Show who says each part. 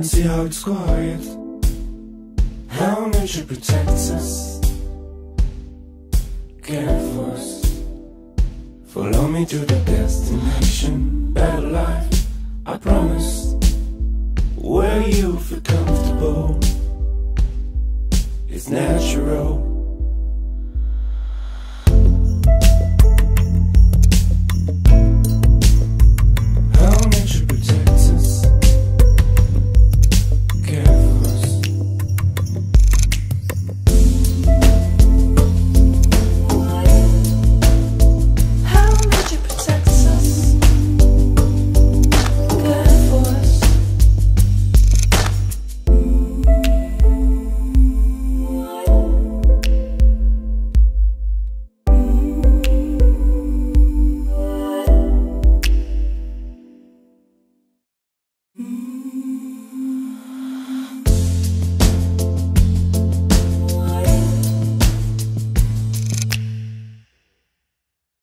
Speaker 1: and see how it's quiet, how nature protects us, care for us. Follow me to the destination, better life, I promise, where you feel comfortable. It's natural.